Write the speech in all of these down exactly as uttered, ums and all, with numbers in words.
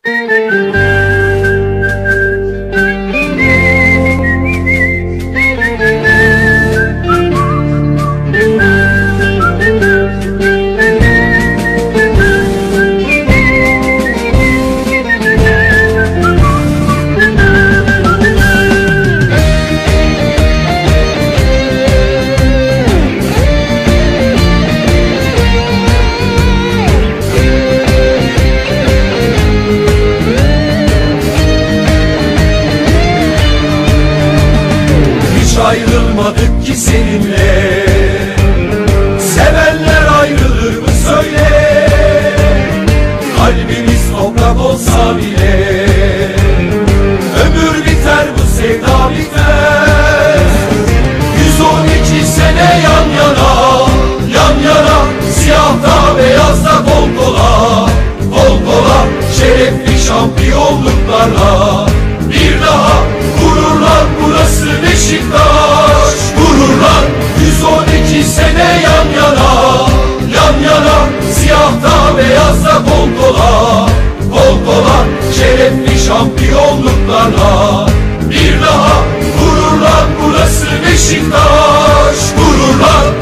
Ayrılmadık ki seninle, sevenler ayrılır mı söyle? Kalbimiz toprak olsa bile ömür biter, bu sevda bitmez. Yüz on iki sene yan yana, yan yana, siyahta beyazda kol kola, kol kola, şerefli şampiyonluklarla bir daha gururlan, burası Beşiktaş. Gururlan, yüz on iki sene yan yana, yan yana, siyahta beyazda kol kola, kol kola, şerefli şampiyonluklarla bir daha gururlan, burası Beşiktaş. Gururlan.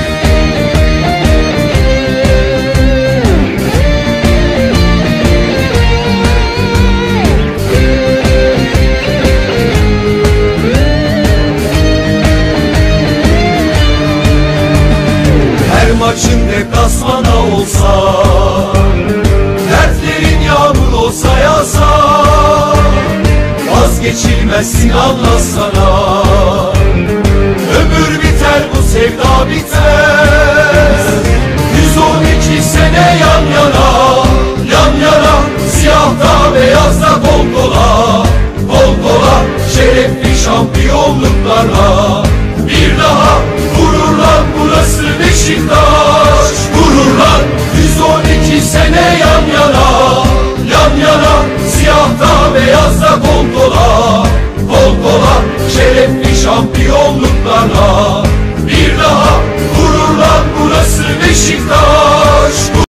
Maçın deplasmana olsa, dertlerin yağmur olsa yağsa, vazgeçilmezsin anlasana. Ömür biter, bu sevda bitmez. Yüz on iki sene yan yana, yan yana, siyahta beyazda kol kola, kol kola, şerefli şampiyonluklarla bir daha gururlan, burası Beşiktaş. Gururlan, yüz on iki sene yan yana, yan yana, siyahta beyazda kol kola, kol kola, şerefli şampiyonluklarla bir daha gururlan, burası Beşiktaş.